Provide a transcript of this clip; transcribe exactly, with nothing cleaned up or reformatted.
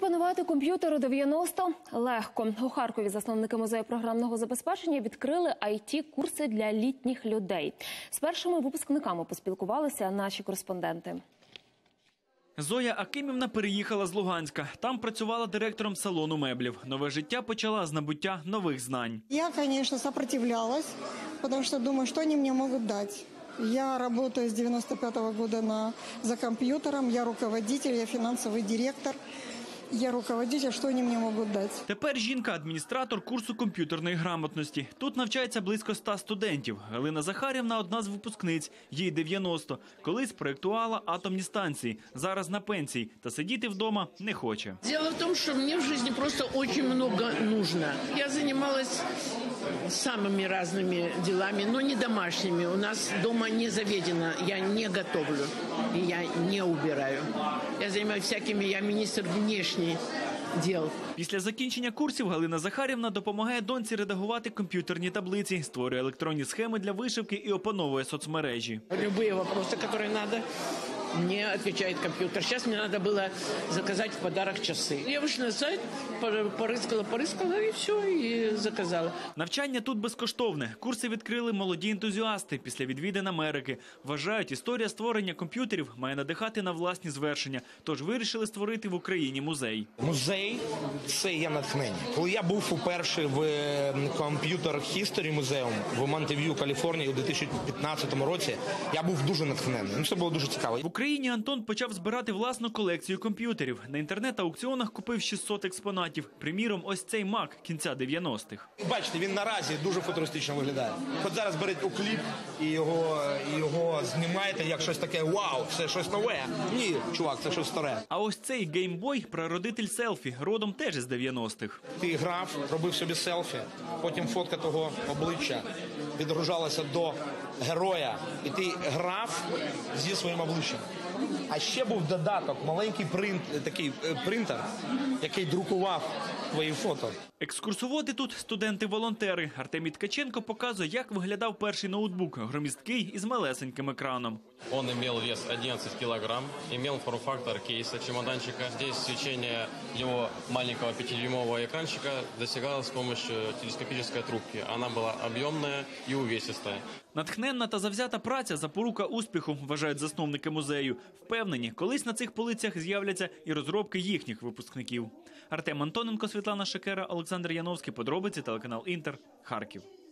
опанувати комп'ютер у дев'яносто легко. У Харкові засновники музею програмного забезпечення відкрили ай ті-курси для літніх людей. З першими випускниками поспілкувалися наші кореспонденти. Зоя Акимівна переїхала з Луганська. Там працювала директором салону меблів. Нове життя почала з набуття нових знань. Я, конечно, сопротивлялась, потому что думаю, что они мне могут дать. Я работаю с девяносто пятого года на, за компьютером, я руководитель, я финансовый директор. Я руководитель, що вони мені можуть дати? Тепер жінка – адміністратор курсу комп'ютерної грамотності. Тут навчається близько ста студентів. Галина Захарівна – одна з випускниць. Їй дев'яносто. Колись проєктувала атомні станції. Зараз на пенсії. Та сидіти вдома не хоче. Дело в том, что мне в жизни просто очень много нужно. Я занималась самыми разными делами, но не домашними. У нас дома не заведено. Я не готовлю. И я не убираю. Я занимаюсь всякими, я министр внешних дел. Після закінчення курсів Галина Захарівна допомагає доньці редагувати комп'ютерні таблиці, створює електронні схеми для вишивки і опановує соцмережі. Любые вопросы, которые надо, мне отвечает компьютер. Сейчас мне надо было заказать в подарок часы. Я вышла на сайт, порыскала, порыскала и все, и заказала. Навчання тут безкоштовне. Курси відкрили молоді ентузіасти після відвідин Америки. Вважають, історія створення комп'ютерів має надихати на власні звершення. Тож вирішили створити в Україні музей. Музей – це є натхнення. Коли я був уперше в Computer History музеум в Монтев'ю, Каліфорнії у дві тисячі п'ятнадцятому році, я був дуже натхнений. Ну, це було дуже цікаво. В Україні Антон почав збирати власну колекцію комп'ютерів. На інтернет-аукціонах купив шістсот експонатів. Приміром, ось цей Mac кінця дев'яностих. Бачите, він наразі дуже футуристично виглядає. От зараз беріть у кліп і його, і його знімаєте як щось таке «Вау, це щось нове». Ні, чувак, це щось старе. А ось цей геймбой – прародитель селфі, родом теж із дев'яностих. Ти грав, робив собі селфі, потім фотка того обличчя відгружалася до героя, і ти грав зі своїм обличчям. А ще був додаток, маленький принт, такий принтер, який друкував твої фото. Екскурсоводи тут студенти-волонтери. Артемій Ткаченко показує, як виглядав перший ноутбук, громісткий із малесеньким екраном. Он имел вес одиннадцать килограмм, имел форм-фактор кейса, чемоданчика. Здесь свечение его маленького пятидюймового экранчика достигалось с помощью телескопической трубки. Она была объемная и увесистая. Натхненна та завзята праця – запорука успіху, вважають засновники музею. Впевнені, колись на цих полицях з'являться і розробки їхніх випускників. Артем Антоненко, Світлана Шекера, Олександр Яновський. Подробиці, телеканал Інтер, Харків.